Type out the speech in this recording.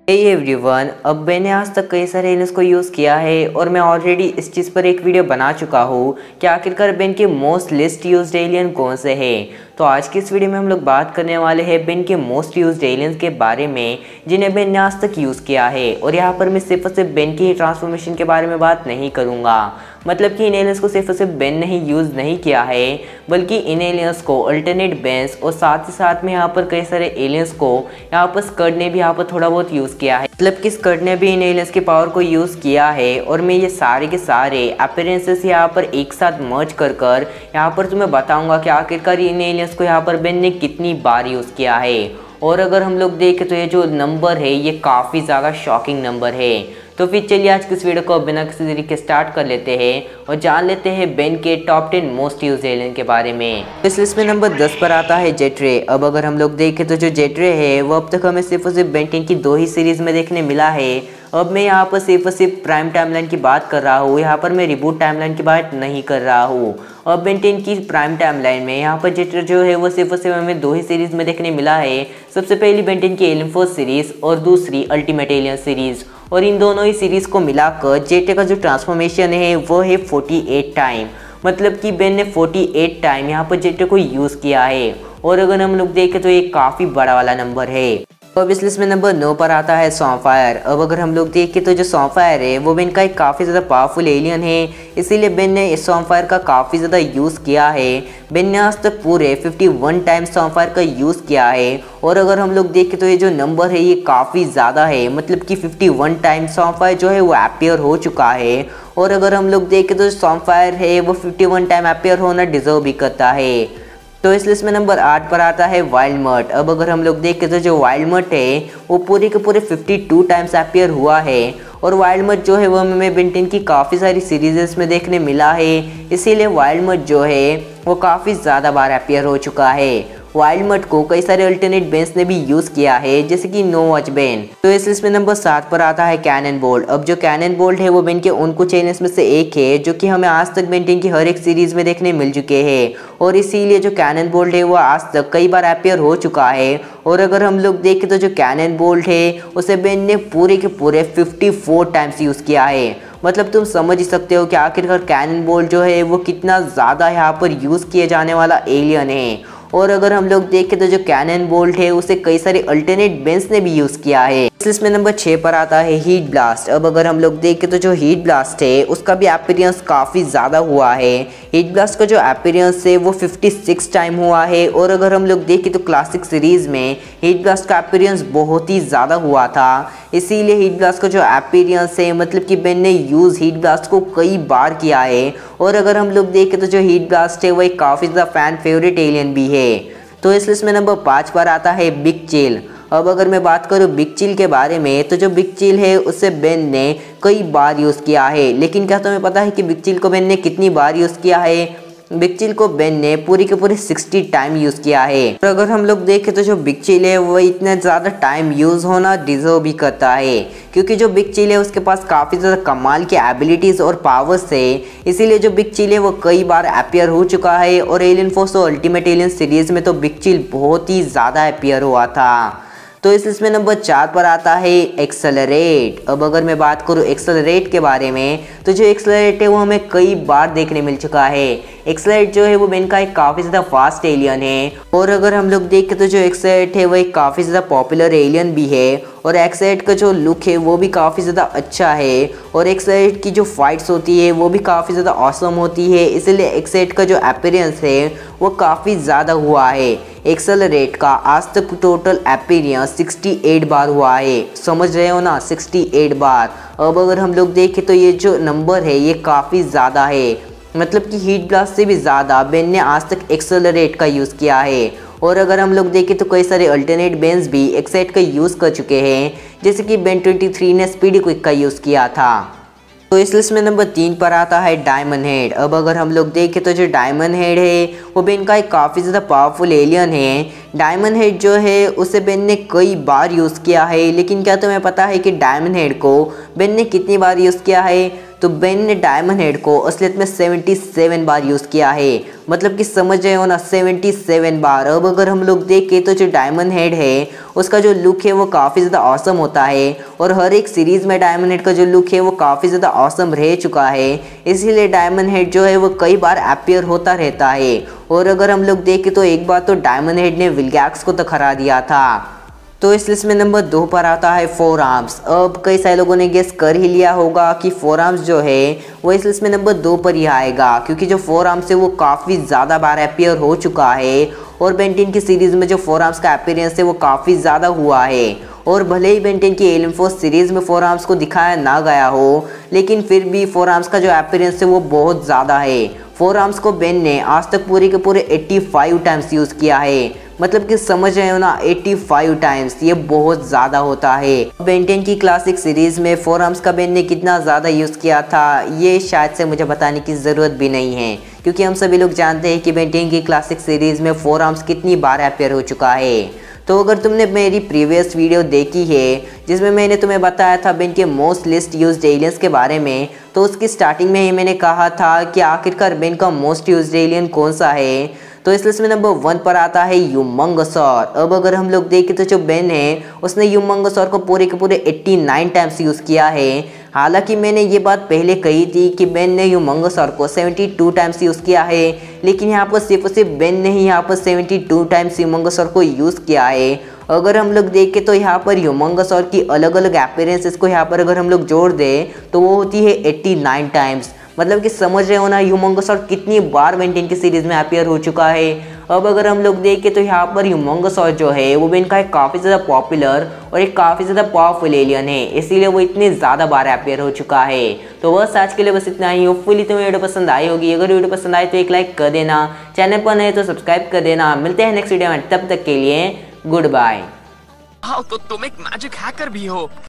Hey everyone, अब मैंने आज तक कई सारे एलियंस को यूज़ किया है और मैं ऑलरेडी इस चीज़ पर एक वीडियो बना चुका हूँ कि आखिरकार बेन के मोस्ट लिस्ट यूज्ड एलियन कौन से हैं। तो आज की इस वीडियो में हम लोग बात करने वाले हैं बेन के मोस्ट यूज्ड एलियंस के बारे में जिन्हें बेन ने आज तक यूज़ किया है। और यहाँ पर मैं सिर्फ और सिर्फ बेन की ट्रांसफॉर्मेशन के बारे में बात नहीं करूँगा, मतलब कि इन एलियंस को सिर्फ और सिर्फ बेन ने ही यूज़ नहीं किया है, बल्कि इन एलियंस को अल्टरनेट बेन्स और साथ ही साथ में यहाँ पर कई सारे एलियंस को यहाँ पर स्कर्ड ने भी यहाँ पर थोड़ा बहुत यूज़ किया है। मतलब कि स्कर्ड ने भी इन एलियंस की पावर को यूज़ किया है। और मैं ये सारे के सारे अपीयरेंसेस यहाँ पर एक साथ मर्ज कर यहाँ पर तुम्हें बताऊंगा कि आखिरकार इन एलियंस को यहाँ पर बेन ने कितनी बार यूज़ किया है। और अगर हम लोग देखें तो ये जो नंबर है ये काफ़ी ज़्यादा शॉकिंग नंबर है। तो फिर चलिए आज की इस वीडियो को बिना किसी देरी के स्टार्ट कर लेते हैं और जान लेते हैं बेन के टॉप 10 मोस्ट यूज एलियन के बारे में। इस लिस्ट में नंबर 10 पर आता है जेट रे। अब अगर हम लोग देखें तो जो जेट रे है वो अब तक हमें सिर्फ और सिर्फ बेन 10 की 2 ही सीरीज में देखने मिला है। अब मैं यहाँ पर सिर्फ और सिर्फ प्राइम टाइमलाइन की बात कर रहा हूँ, यहाँ पर मैं रिबूट टाइमलाइन की बात नहीं कर रहा हूँ। अब बेन 10 की प्राइम टाइमलाइन में यहाँ पर जेट रे जो है वो सिर्फ और सिर्फ हमें 2 ही सीरीज में देखने मिला है। सबसे पहली बेन 10 की एलियन फोर्स सीरीज और दूसरी अल्टीमेट एलियन सीरीज। और इन दोनों ही सीरीज को मिलाकर जेट का जो ट्रांसफॉर्मेशन है वो है 48 टाइम। मतलब कि बेन ने 48 टाइम यहाँ पर जेट को यूज़ किया है। और अगर हम लोग देखें तो ये काफ़ी बड़ा वाला नंबर है। अब इस लिस्ट में नंबर 9 पर आता है सॉन्फायर। अब अगर हम लोग देखें तो जो सॉन्फायर है वो बेन का एक काफ़ी ज़्यादा पावरफुल एलियन है, इसीलिए बेन ने इस सॉन्फायर का काफ़ी ज़्यादा यूज़ किया है। बेन ने आज तक पूरे 51 टाइम्स सॉन्फायर का यूज़ किया है। और अगर हम लोग देखें तो ये जो नंबर है ये काफ़ी ज़्यादा है, मतलब कि 51 टाइम्स सॉन्फायर जो है वो अपीयर हो चुका है। और अगर हम लोग देखें तो सॉन्फायर है वो 51 टाइम अपीयर होना डिजर्व भी करता है। तो इस लिस्ट में नंबर 8 पर आता है वाइल्ड मट। अब अगर हम लोग देखें तो जो वाइल्ड मट है वो पूरे के पूरे 52 टाइम्स अपीयर हुआ है। और वाइल्ड मट जो है वो हमें बेन 10 की काफ़ी सारी सीरीजेस में देखने मिला है, इसीलिए वाइल्ड मट जो है वो काफ़ी ज़्यादा बार अपीयर हो चुका है। वाइल्ड मट को कई सारे अल्टरनेट बेन्स ने भी यूज़ किया है, जैसे कि नो वॉच बेन। तो इस लिस्ट में नंबर 7 पर आता है कैनन बोल्ट। अब जो कैनन बोल्ट है वो बेन के उन कुछ एलियंस में से एक है जो कि हमें आज तक बेन 10 की हर एक सीरीज में देखने मिल चुके हैं। और इसीलिए जो कैनन बोल्ट है वो आज तक कई बार अपीयर हो चुका है। और अगर हम लोग देखें तो जो कैनन बोल्ट है उसे बेन ने पूरे के पूरे 54 टाइम्स यूज़ किया है। मतलब तुम समझ ही सकते हो कि आखिरकार कैनन बोल्ट जो है वो कितना ज़्यादा यहाँ पर यूज़ किए जाने वाला एलियन है। और अगर हम लोग देखें तो जो कैनन बोल्ट है उसे कई सारे अल्टरनेट बेन्स ने भी यूज़ किया है। इस लिस्ट में नंबर 6 पर आता है हीट ब्लास्ट। अब अगर हम लोग देखें तो जो हीट ब्लास्ट है उसका भी अपीयरेंस काफ़ी ज़्यादा हुआ है। हीट ब्लास्ट का जो अपीयरेंस है वो 56 टाइम हुआ है। और अगर हम लोग देखें तो क्लासिक सीरीज़ में हीट ब्लास्ट का अपीयरेंस बहुत ही ज़्यादा हुआ था, इसीलिए हीट ब्लास्ट का जो अपीयरेंस है मतलब कि बेन ने यूज़ हीट ब्लास्ट को कई बार किया है। और अगर हम लोग देखें तो जो हीट ब्लास्ट है वो एक काफ़ी ज़्यादा फैन फेवरेट एलियन भी है। तो इस लिस्ट में नंबर 5 पर आता है बिग चिल। अब अगर मैं बात करूँ बिग चिल के बारे में तो जो बिग चिल है उसे बेन ने कई बार यूज़ किया है। लेकिन क्या तुम्हें पता है कि बिग चिल को बेन ने कितनी बार यूज़ किया है? बिग चिल को बेन ने पूरी के पूरे 60 टाइम यूज़ किया है। और अगर हम लोग देखें तो जो बिग चिल है वो इतना ज़्यादा टाइम यूज़ होना डिजर्व भी करता है, क्योंकि जो बिग चिल है उसके पास काफ़ी ज़्यादा कमाल के एबिलिटीज़ और पावर्स है। इसीलिए जो बिग चिल है वो कई बार अपीयर हो चुका है। और एलियन फोर्स और अल्टीमेट एलियन सीरीज़ में तो बिग चिल बहुत ही ज़्यादा अपीयर हुआ था। तो इस लिस्ट में नंबर 4 पर आता है एक्सेलरेट। अब अगर मैं बात करूँ एक्सेलरेट के बारे में तो जो एक्सेलरेट है वो हमें कई बार देखने मिल चुका है। एक्सेलरेट जो है वो बेन का एक काफ़ी ज़्यादा फास्ट एलियन है। और अगर हम लोग देखें तो जो एक्सेलरेट है वो एक काफ़ी ज़्यादा पॉपुलर एलियन भी है। और एक्सेलरेट का जो लुक है वो भी काफ़ी ज़्यादा अच्छा है। और एक्सेलरेट की जो फाइट्स होती है वो भी काफ़ी ज़्यादा ऑसम होती है, इसलिए एक्सेलरेट का जो अपीयरेंस है वो काफ़ी ज़्यादा हुआ है। एक्सेलरेट का आज तक टोटल अपीयरेंस 68 बार हुआ है। समझ रहे हो ना, 68 बार। अब अगर हम लोग देखें तो ये जो नंबर है ये काफ़ी ज़्यादा है, मतलब कि हीट ब्लास्ट से भी ज़्यादा बेन ने आज तक एक्सेलरेट का यूज़ किया है। और अगर हम लोग देखें तो कई सारे अल्टरनेट बेन्स भी एक्सेलरेट का यूज़ कर चुके हैं, जैसे कि बेन 23 ने स्पीडी क्विक का यूज़ किया था। तो इस लिस्ट में नंबर 3 पर आता है डायमंड हेड। अब अगर हम लोग देखें तो जो डायमंड हेड है वो बेन का एक काफ़ी ज़्यादा पावरफुल एलियन है। डायमंड हेड जो है उसे बेन ने कई बार यूज़ किया है। लेकिन क्या तुम्हें पता है कि डायमंड हेड को बेन ने कितनी बार यूज़ किया है? तो बेन ने डायमंड हेड को असलियत में 77 बार यूज़ किया है। मतलब कि समझ रहे हो ना, 77 बार। अब अगर हम लोग देखें तो जो डायमंड हेड है उसका जो लुक है वो काफ़ी ज़्यादा ऑसम होता है, और हर एक सीरीज़ में डायमंड हेड का जो लुक है वो काफ़ी ज़्यादा ऑसम रह चुका है। इसीलिए डायमंड हेड जो है वो कई बार अपीयर होता रहता है। और अगर हम लोग देखें तो एक बार तो डायमंड हेड ने विलगैक्स को तो हरा दिया था। तो इस लिस्ट में नंबर 2 पर आता है फोर आर्म्स। अब कई सारे लोगों ने गेस कर ही लिया होगा कि फोर आर्म्स जो है वो इस लिस्ट में नंबर 2 पर ही आएगा, क्योंकि जो फोर आर्म्स है वो काफ़ी ज़्यादा बार अपीयर हो चुका है, और बेन 10 की सीरीज़ में जो फोर आर्म्स का अपीयरेंस है वो काफ़ी ज़्यादा हुआ है। और भले ही बेन 10 की एलियन फोर्स सीरीज़ में फोर आर्म्स को दिखाया ना गया हो, लेकिन फिर भी फोर आर्म्स का जो अपीयरेंस है वो बहुत ज़्यादा है। फोर आर्म्स को बेन ने आज तक पूरे के पूरे 85 टाइम्स यूज़ किया है। मतलब कि समझ रहे हो ना, 85 टाइम्स, ये बहुत ज़्यादा होता है। बेन 10 की क्लासिक सीरीज़ में फोर आर्म्स का बेन ने कितना ज़्यादा यूज़ किया था ये शायद से मुझे बताने की ज़रूरत भी नहीं है, क्योंकि हम सभी लोग जानते हैं कि बेन 10 की क्लासिक सीरीज़ में फोर आर्म्स कितनी बार अपीयर हो चुका है। तो अगर तुमने मेरी प्रीवियस वीडियो देखी है जिसमें मैंने तुम्हें बताया था बेन के मोस्ट लिस्ट यूज्ड एलियंस के बारे में, तो उसकी स्टार्टिंग में ही मैंने कहा था कि आखिरकार बेन का मोस्ट यूज्ड एलियन कौन सा है। तो इस लिस्ट में नंबर 1 पर आता है यूमंगसौर। अब अगर हम लोग देखें तो जो बेन है उसने यूमंगसौर को पूरे के पूरे 89 टाइम्स यूज़ किया है। हालांकि मैंने ये बात पहले कही थी कि बेन ने यूमंगसौर को 72 टाइम्स यूज़ किया है, लेकिन यहाँ पर सिर्फ और सिर्फ बेन ने ही यहाँ पर 72 टाइम्स यूमंगसौर को यूज़ किया है। अगर हम लोग देखें तो यहाँ पर यूमंगसौर की अलग अलग अपीयरेंसेस को यहाँ पर अगर हम लोग जोड़ दें तो वो होती है 89 टाइम्स। मतलब कि समझ रहे हो ना, यूमंगसौर कितनी बार बेन 10 की सीरीज़ में अपीयर हो चुका है। अब अगर हम लोग देखें तो यहाँ पर यूमंगसौर जो है वो बेन का एक काफ़ी ज़्यादा पॉपुलर और एक काफ़ी ज़्यादा पावरफुल एलियन है, इसीलिए वो इतने ज़्यादा बार अपीयर हो चुका है। तो बस आज के लिए बस इतना ही। होपफुली तुम्हें वीडियो पसंद आई होगी। अगर वीडियो पसंद आए तो एक लाइक कर देना, चैनल पर नए तो सब्सक्राइब कर देना। मिलते हैं नेक्स्ट वीडियो में, तब तक के लिए गुड बाय। तो तुम एक मैजिक हैकर भी हो।